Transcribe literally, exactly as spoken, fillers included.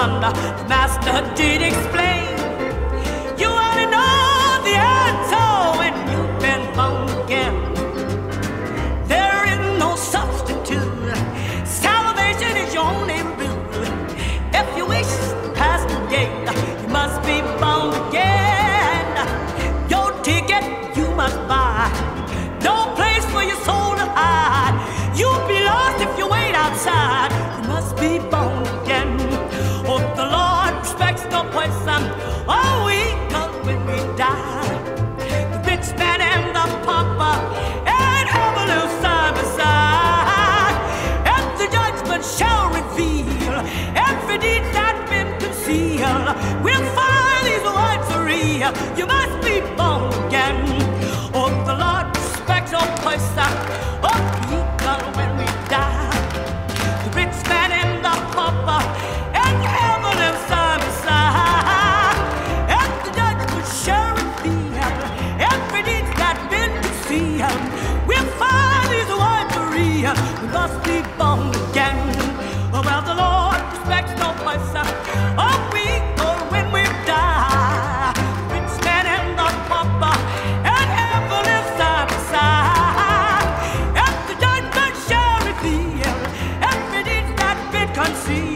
son, the master did explain. You only know the answer when you've been born again. There is no substitute. Salvation is your only rule. If you wish past the gate, you must be born again. Your ticket you must buy. No place for your soul to hide. You'll be lost if you wait outside. You must be born again. Oh, the Lord respects no person. Oh, we come when we die. The rich man and the pauper and heaven live side by side. And the judgment shall reveal every deed that's been concealed. We'll find these words are real. You must be born again. Oh, the Lord respects no person. Oh, we come when we die. The rich man and the pauper and heaven live side by side. And the judgment shall reveal every deed that's been concealed. We'll find these words are real. We must be born again. Oh, well, the Lord respects no person. Oh, we go when we die. The rich man and the pauper and heaven live side by side. And the judgment shall reveal every deed that's been concealed.